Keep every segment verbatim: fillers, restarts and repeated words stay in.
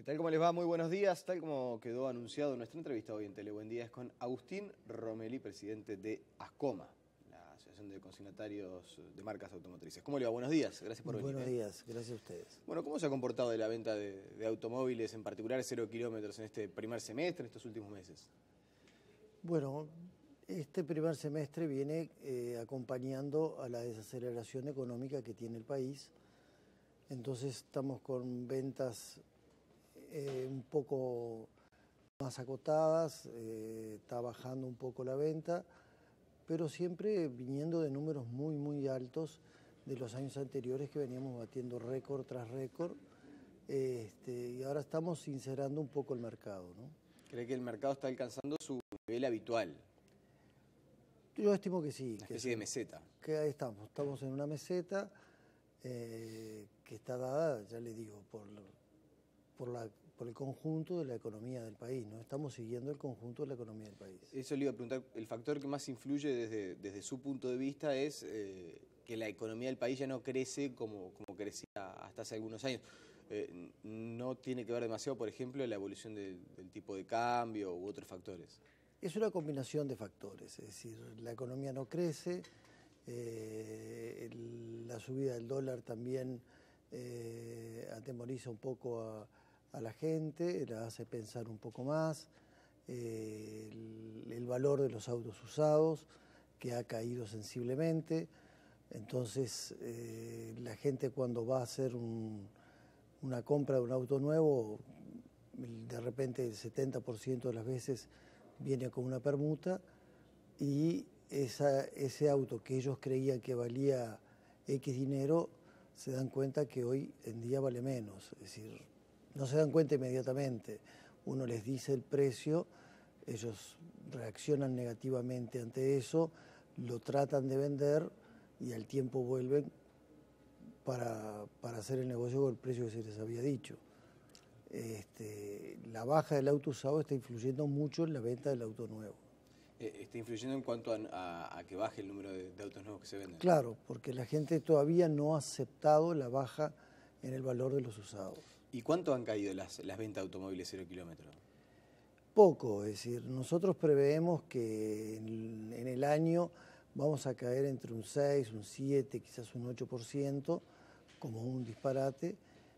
Tal como les va, muy buenos días. Tal como quedó anunciado, nuestra entrevista hoy en Tele Buen Día es con Agustín Romelli, presidente de ASCOMA, la Asociación de Consignatarios de Marcas Automotrices. ¿Cómo le va? Buenos días, gracias por venir. Buenos ¿eh? días, gracias a ustedes. Bueno, ¿cómo se ha comportado de la venta de, de automóviles, en particular cero kilómetros, en este primer semestre, en estos últimos meses? Bueno, este primer semestre viene eh, acompañando a la desaceleración económica que tiene el país. Entonces estamos con ventas eh, un poco más acotadas, eh, está bajando un poco la venta, pero siempre viniendo de números muy, muy altos de los años anteriores que veníamos batiendo récord tras récord. Este, y ahora estamos sincerando un poco el mercado, ¿no? ¿Cree que el mercado está alcanzando su nivel habitual? Yo estimo que sí. Una que especie sí, de meseta. Que ahí estamos, estamos en una meseta eh, que está dada, ya le digo, por, por, la, por el conjunto de la economía del país, ¿no? Estamos siguiendo el conjunto de la economía del país. Eso le iba a preguntar, el factor que más influye desde, desde su punto de vista es eh, que la economía del país ya no crece como, como crecía hasta hace algunos años. Eh, no tiene que ver demasiado, por ejemplo, la evolución del, del tipo de cambio u otros factores. Es una combinación de factores, es decir, la economía no crece, eh, el, la subida del dólar también eh, atemoriza un poco a, a la gente, la hace pensar un poco más, eh, el, el valor de los autos usados, que ha caído sensiblemente, entonces eh, la gente cuando va a hacer un, una compra de un auto nuevo, de repente el setenta por ciento de las veces viene con una permuta y esa, ese auto que ellos creían que valía X dinero, se dan cuenta que hoy en día vale menos. Es decir, no se dan cuenta inmediatamente. Uno les dice el precio, ellos reaccionan negativamente ante eso, lo tratan de vender y al tiempo vuelven para, para hacer el negocio con el precio que se les había dicho. Este, la baja del auto usado está influyendo mucho en la venta del auto nuevo. Eh, ¿Está influyendo en cuanto a, a, a que baje el número de, de autos nuevos que se venden? Claro, porque la gente todavía no ha aceptado la baja en el valor de los usados. ¿Y cuánto han caído las, las ventas de automóviles cero kilómetros? Poco, es decir, nosotros preveemos que en, en el año vamos a caer entre un seis, un siete, quizás un ocho por ciento, como un disparate.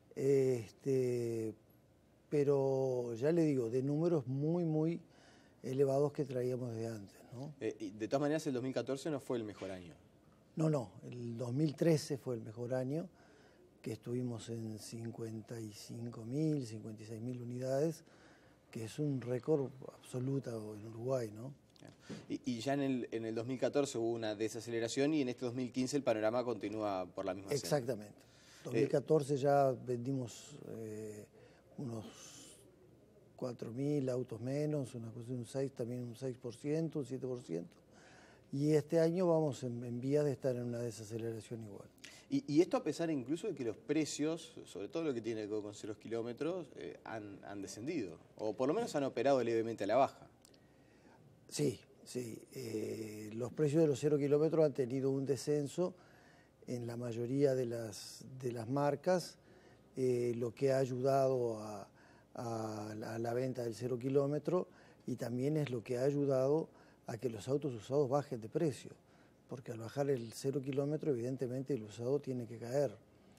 Este, pero ya le digo, de números muy, muy elevados que traíamos de antes, ¿no? Eh, y de todas maneras, el dos mil catorce no fue el mejor año. No, no, el dos mil trece fue el mejor año, que estuvimos en cincuenta y cinco mil, cincuenta y seis mil unidades, que es un récord absoluto en Uruguay, ¿no? Y, y ya en el, en el dos mil catorce hubo una desaceleración y en este dos mil quince el panorama continúa por la misma senda. Exactamente. dos mil catorce eh, ya vendimos eh, unos cuatro mil autos menos, una cosa de un seis, también un seis por ciento, un siete por ciento. Y este año vamos en, en vías de estar en una desaceleración igual. Y, y esto a pesar incluso de que los precios, sobre todo lo que tiene que ver con cero kilómetros, eh, han, han descendido, o por lo menos han operado levemente a la baja. Sí, sí. Eh, los precios de los cero kilómetros han tenido un descenso en la mayoría de las, de las marcas, eh, lo que ha ayudado a, a, la, a la venta del cero kilómetro y también es lo que ha ayudado a que los autos usados bajen de precio, porque al bajar el cero kilómetro evidentemente el usado tiene que caer.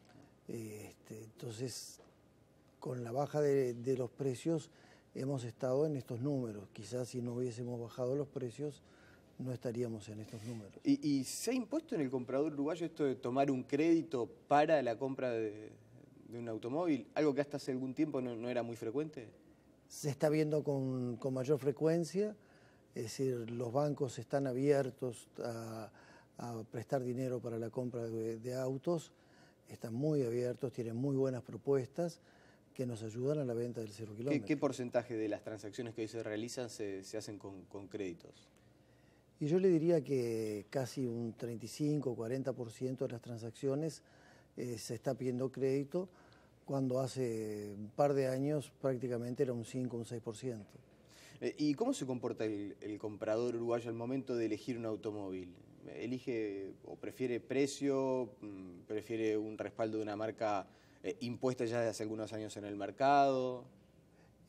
Este, entonces, con la baja de, de los precios hemos estado en estos números. Quizás si no hubiésemos bajado los precios no estaríamos en estos números. ¿Y, y se ha impuesto en el comprador uruguayo esto de tomar un crédito para la compra de, de un automóvil? Algo que hasta hace algún tiempo no, no era muy frecuente. Se está viendo con, con mayor frecuencia, es decir, los bancos están abiertos a, a prestar dinero para la compra de, de autos, están muy abiertos, tienen muy buenas propuestas que nos ayudan a la venta del cero kilómetro. ¿Qué, qué porcentaje de las transacciones que hoy se realizan se, se hacen con, con créditos? Y yo le diría que casi un treinta y cinco, cuarenta por ciento de las transacciones eh, se está pidiendo crédito, cuando hace un par de años prácticamente era un cinco, un seis por ciento. ¿Y cómo se comporta el, el comprador uruguayo al momento de elegir un automóvil? ¿Elige o prefiere precio, prefiere un respaldo de una marca eh, impuesta ya desde hace algunos años en el mercado?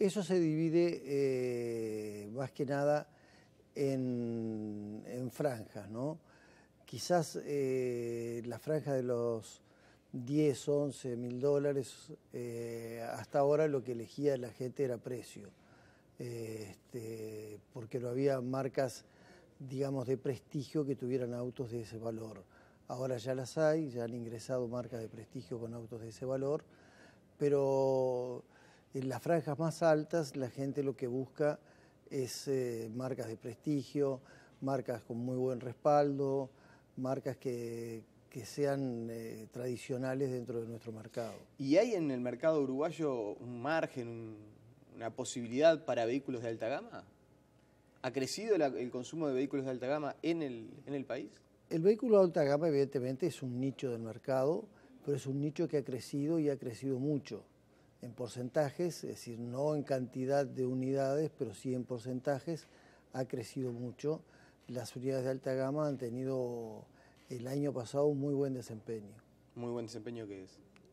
Eso se divide eh, más que nada en, en franjas, ¿no? Quizás eh, la franja de los diez, once mil dólares, eh, hasta ahora lo que elegía la gente era precio, eh, este, porque no había marcas, digamos, de prestigio que tuvieran autos de ese valor. Ahora ya las hay, ya han ingresado marcas de prestigio con autos de ese valor, pero en las franjas más altas la gente lo que busca es eh, marcas de prestigio, marcas con muy buen respaldo, marcas que, que sean eh, tradicionales dentro de nuestro mercado. ¿Y hay en el mercado uruguayo un margen, un, una posibilidad para vehículos de alta gama? ¿Ha crecido la, el consumo de vehículos de alta gama en el, en el país? El vehículo de alta gama evidentemente es un nicho del mercado, pero es un nicho que ha crecido y ha crecido mucho en porcentajes, es decir, no en cantidad de unidades, pero sí en porcentajes, ha crecido mucho. Las unidades de alta gama han tenido el año pasado un muy buen desempeño. ¿Muy buen desempeño qué es?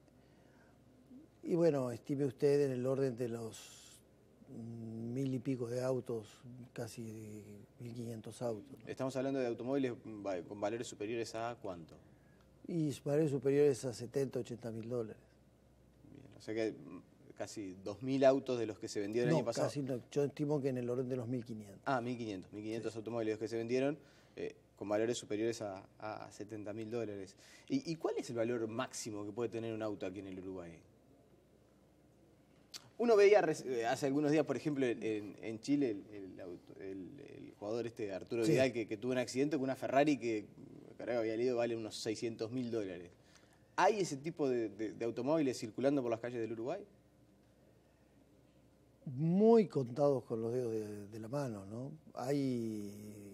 Y bueno, estime usted en el orden de los mil y pico de autos, casi mil quinientos autos. Estamos hablando de automóviles con valores superiores a ¿cuánto? Y valores superiores a setenta, ochenta mil dólares. Bien, o sea que casi dos mil autos de los que se vendieron no, el año pasado. Casi no, yo estimo que en el orden de los mil quinientos. Ah, mil quinientos, mil quinientos sí. Automóviles que se vendieron eh, con valores superiores a, a setenta mil dólares. ¿Y, ¿Y cuál es el valor máximo que puede tener un auto aquí en el Uruguay? Uno veía hace algunos días, por ejemplo, en, en Chile, el, el, auto, el, el jugador este Arturo sí. Vidal que, que tuvo un accidente con una Ferrari que, que había leído vale unos seiscientos mil dólares. ¿Hay ese tipo de, de, de automóviles circulando por las calles del Uruguay? Muy contados con los dedos de, de la mano, ¿no? Hay,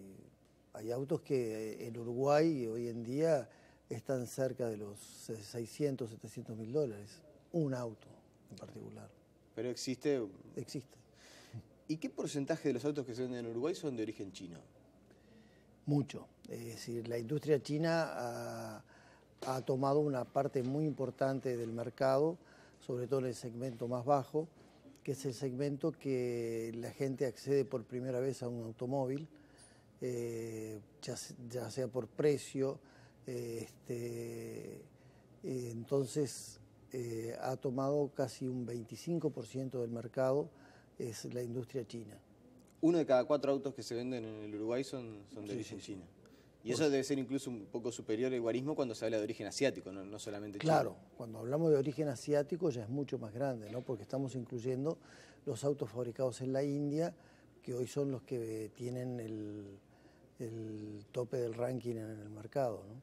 hay autos que en Uruguay hoy en día están cerca de los seiscientos, setecientos mil dólares. Un auto en particular. Pero existe... Existe. ¿Y qué porcentaje de los autos que se venden en Uruguay son de origen chino? Mucho. Es decir, la industria china ha, ha tomado una parte muy importante del mercado, sobre todo en el segmento más bajo, que es el segmento que la gente accede por primera vez a un automóvil, eh, ya, ya sea por precio, eh, este, eh, entonces eh, ha tomado casi un veinticinco por ciento del mercado, es la industria china. Uno de cada cuatro autos que se venden en el Uruguay son, son de sí, origen sí, chino. Y eso debe ser incluso un poco superior al guarismo cuando se habla de origen asiático, no, no solamente chino. Claro, cuando hablamos de origen asiático ya es mucho más grande, ¿no? Porque estamos incluyendo los autos fabricados en la India, que hoy son los que tienen el, el tope del ranking en el mercado, ¿no?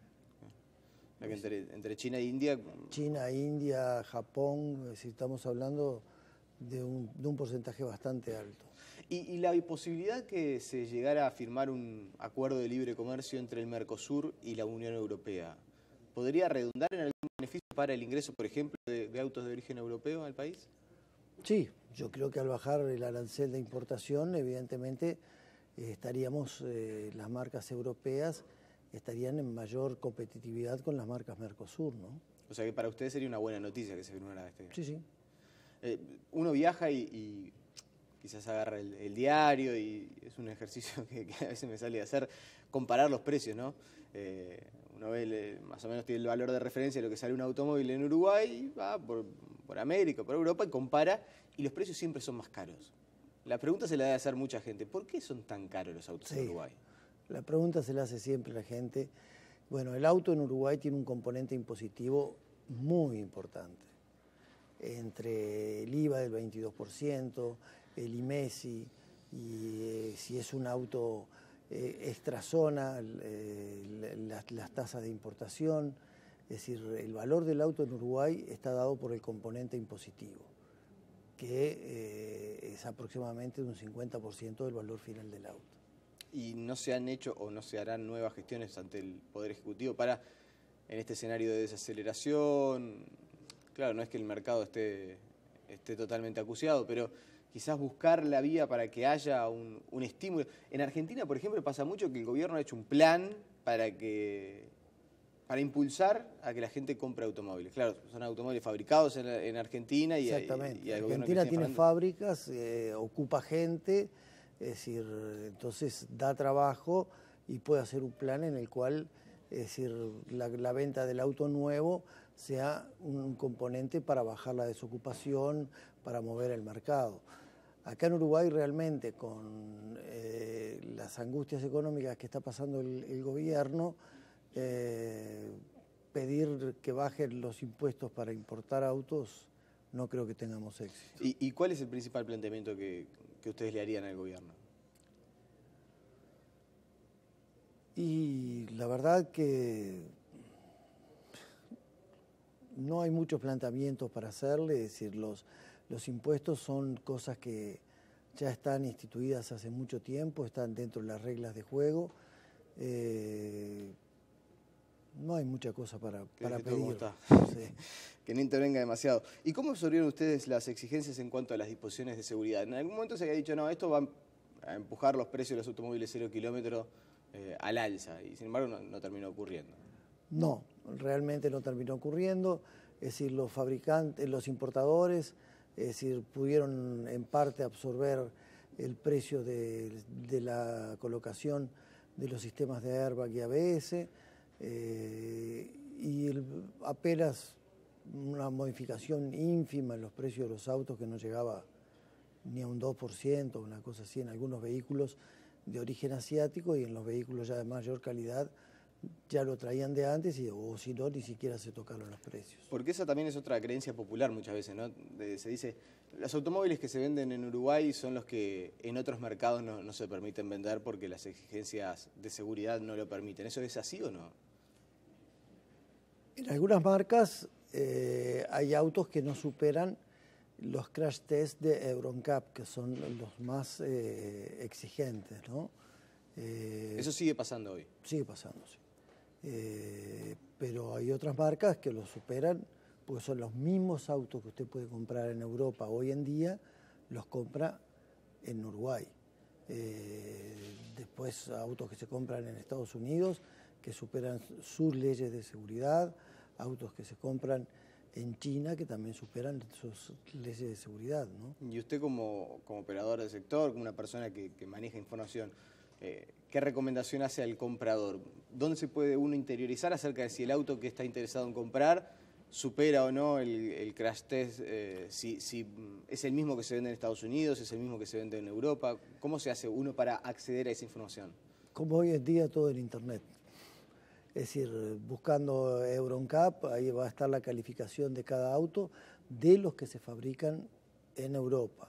O sea que entre, entre China e India... China, India, Japón, es decir, estamos hablando de un, de un porcentaje bastante alto. ¿Y, y la posibilidad que se llegara a firmar un acuerdo de libre comercio entre el Mercosur y la Unión Europea, ¿podría redundar en algún beneficio para el ingreso, por ejemplo, de, de autos de origen europeo al país? Sí, yo creo que al bajar el arancel de importación, evidentemente eh, estaríamos, eh, las marcas europeas estarían en mayor competitividad con las marcas Mercosur, ¿no? O sea que para ustedes sería una buena noticia que se firmara este... Sí, sí. Eh, uno viaja y... y... quizás agarra el, el diario y es un ejercicio que, que a veces me sale de hacer, comparar los precios, ¿no? Eh, uno ve, le, más o menos tiene el valor de referencia de lo que sale un automóvil en Uruguay, va por, por América, por Europa y compara, y los precios siempre son más caros. La pregunta se la debe hacer mucha gente, ¿por qué son tan caros los autos sí, en Uruguay? La pregunta se la hace siempre la gente. Bueno, el auto en Uruguay tiene un componente impositivo muy importante, entre el I V A del veintidós por ciento, el IMESI, y eh, si es un auto eh, extrazona, eh, las, las tasas de importación. Es decir, el valor del auto en Uruguay está dado por el componente impositivo, que eh, es aproximadamente un cincuenta por ciento del valor final del auto. ¿Y no se han hecho o no se harán nuevas gestiones ante el Poder Ejecutivo para, en este escenario de desaceleración, claro, no es que el mercado esté, esté totalmente acuciado, pero quizás buscar la vía para que haya un, un estímulo? En Argentina, por ejemplo, pasa mucho que el gobierno ha hecho un plan para que, para impulsar a que la gente compre automóviles. Claro, son automóviles fabricados en, en Argentina y, Exactamente. y, y el Argentina tiene Fernández. fábricas, eh, ocupa gente, es decir, entonces da trabajo y puede hacer un plan en el cual, es decir, la, la venta del auto nuevo sea un componente para bajar la desocupación, para mover el mercado. Acá en Uruguay realmente con eh, las angustias económicas que está pasando el, el gobierno, eh, pedir que bajen los impuestos para importar autos, no creo que tengamos éxito. ¿Y, y cuál es el principal planteamiento que, que ustedes le harían al gobierno? Y la verdad que no hay muchos planteamientos para hacerle, es decir, los, los impuestos son cosas que ya están instituidas hace mucho tiempo, están dentro de las reglas de juego. Eh, no hay mucha cosa para, para pedir. ¿Cómo está? Sí. Que no intervenga demasiado. ¿Y cómo absorbieron ustedes las exigencias en cuanto a las disposiciones de seguridad? En algún momento se había dicho, no, esto va a empujar los precios de los automóviles cero kilómetros eh, al alza, y sin embargo no, no terminó ocurriendo. No, realmente no terminó ocurriendo, es decir, los fabricantes, los importadores, es decir, pudieron en parte absorber el precio de, de la colocación de los sistemas de airbag y A B S, eh, y el, apenas una modificación ínfima en los precios de los autos que no llegaba ni a un dos por ciento, una cosa así, en algunos vehículos de origen asiático, y en los vehículos ya de mayor calidad ya lo traían de antes, y, o si no, ni siquiera se tocaron los precios. Porque esa también es otra creencia popular muchas veces, ¿no? De, se dice, los automóviles que se venden en Uruguay son los que en otros mercados no, no se permiten vender porque las exigencias de seguridad no lo permiten. ¿Eso es así o no? En algunas marcas eh, hay autos que no superan los crash test de Euro N C A P, que son los más eh, exigentes, ¿no? Eh, Eso sigue pasando hoy. Sigue pasando, sí. Eh, pero hay otras marcas que lo superan, porque son los mismos autos que usted puede comprar en Europa hoy en día, los compra en Uruguay. Eh, después autos que se compran en Estados Unidos, que superan sus leyes de seguridad, autos que se compran en China, que también superan sus leyes de seguridad, ¿no? Y usted como, como operador del sector, como una persona que, que maneja información, eh, ¿qué recomendación hace al comprador? ¿Dónde se puede uno interiorizar acerca de si el auto que está interesado en comprar supera o no el, el crash test? Eh, si, si es el mismo que se vende en Estados Unidos, es el mismo que se vende en Europa. ¿Cómo se hace uno para acceder a esa información? Como hoy en día todo en Internet. Es decir, buscando Euro N C A P, ahí va a estar la calificación de cada auto de los que se fabrican en Europa.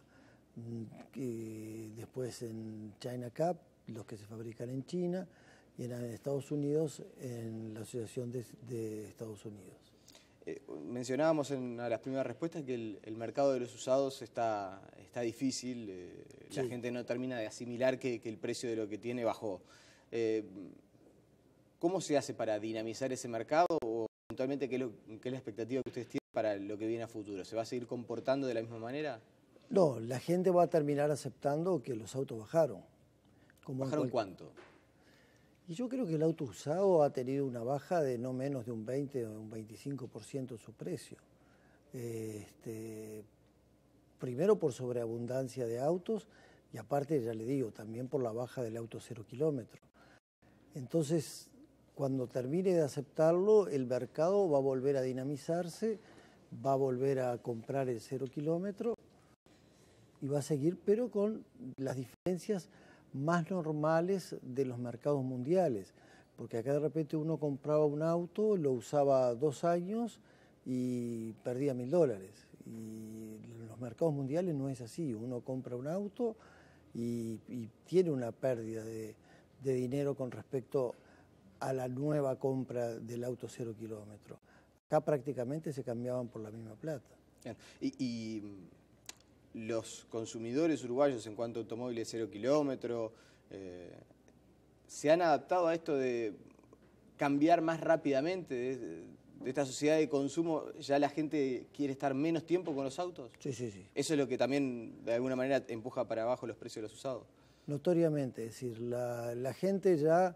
Y después en China C A P, los que se fabrican en China, y en Estados Unidos, en la Asociación de, de Estados Unidos. Eh, mencionábamos en una de las primeras respuestas que el, el mercado de los usados está, está difícil, eh, sí. La gente no termina de asimilar que, que el precio de lo que tiene bajó. Eh, ¿Cómo se hace para dinamizar ese mercado, o eventualmente qué es, lo, qué es la expectativa que ustedes tienen para lo que viene a futuro? ¿Se va a seguir comportando de la misma manera? No, la gente va a terminar aceptando que los autos bajaron. Como ¿Bajaron cuánto? Y yo creo que el auto usado ha tenido una baja de no menos de un veinte o un veinticinco por ciento en su precio. Este, primero por sobreabundancia de autos, y aparte, ya le digo, también por la baja del auto cero kilómetro. Entonces, cuando termine de aceptarlo, el mercado va a volver a dinamizarse, va a volver a comprar el cero kilómetro y va a seguir, pero con las diferencias más normales de los mercados mundiales. Porque acá de repente uno compraba un auto, lo usaba dos años y perdía mil dólares. Y en los mercados mundiales no es así. Uno compra un auto y, y tiene una pérdida de, de dinero con respecto a la nueva compra del auto cero kilómetro. Acá prácticamente se cambiaban por la misma plata. Y, y los consumidores uruguayos en cuanto a automóviles cero kilómetro, eh, ¿se han adaptado a esto de cambiar más rápidamente de, de esta sociedad de consumo? ¿Ya la gente quiere estar menos tiempo con los autos? Sí, sí, sí. ¿Eso es lo que también de alguna manera empuja para abajo los precios de los usados? Notoriamente, es decir, la, la gente ya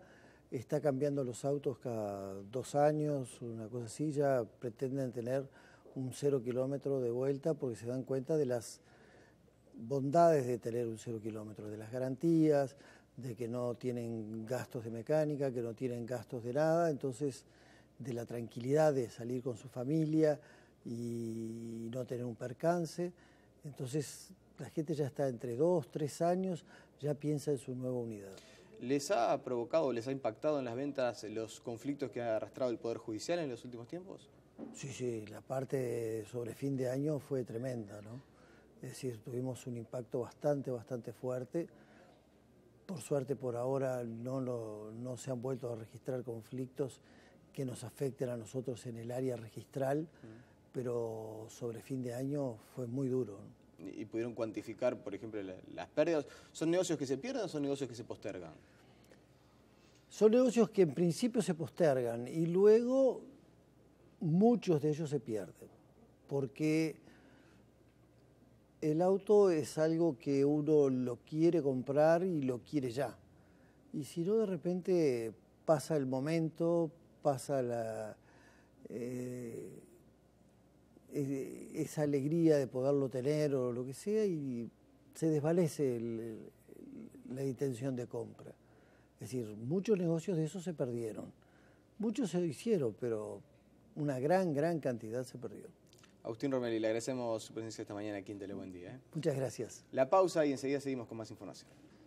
está cambiando los autos cada dos años, una cosa así, ya pretenden tener un cero kilómetro de vuelta porque se dan cuenta de las bondades de tener un cero kilómetro, de las garantías, de que no tienen gastos de mecánica, que no tienen gastos de nada, entonces de la tranquilidad de salir con su familia y no tener un percance. Entonces la gente ya está entre dos, tres años, ya piensa en su nueva unidad. ¿Les ha provocado, les ha impactado en las ventas los conflictos que ha arrastrado el Poder Judicial en los últimos tiempos? Sí, sí, la parte sobre fin de año fue tremenda, ¿no? Es decir, tuvimos un impacto bastante, bastante fuerte. Por suerte, por ahora no, lo, no se han vuelto a registrar conflictos que nos afecten a nosotros en el área registral, mm. pero sobre fin de año fue muy duro, ¿no? ¿Y pudieron cuantificar, por ejemplo, las pérdidas? ¿Son negocios que se pierden o son negocios que se postergan? Son negocios que en principio se postergan y luego muchos de ellos se pierden, porque el auto es algo que uno lo quiere comprar y lo quiere ya. Y si no, de repente pasa el momento, pasa la... Eh, esa alegría de poderlo tener o lo que sea y se desvanece el, el, la intención de compra. Es decir, muchos negocios de esos se perdieron. Muchos se hicieron, pero una gran, gran cantidad se perdió. Agustín Romelli, le agradecemos su presencia esta mañana aquí en Tele Buen Día, ¿eh? Muchas gracias. La pausa y enseguida seguimos con más información.